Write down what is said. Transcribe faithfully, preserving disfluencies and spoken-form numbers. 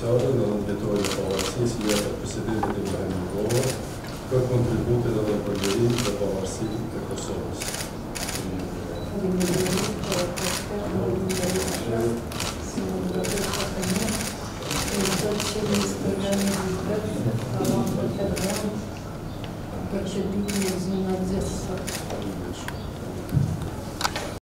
finanziario nell'ambiente da Pavarsi, sia per Presidente del Governo per contributi dall'Employees da Pavarsi e Kosovo. Почему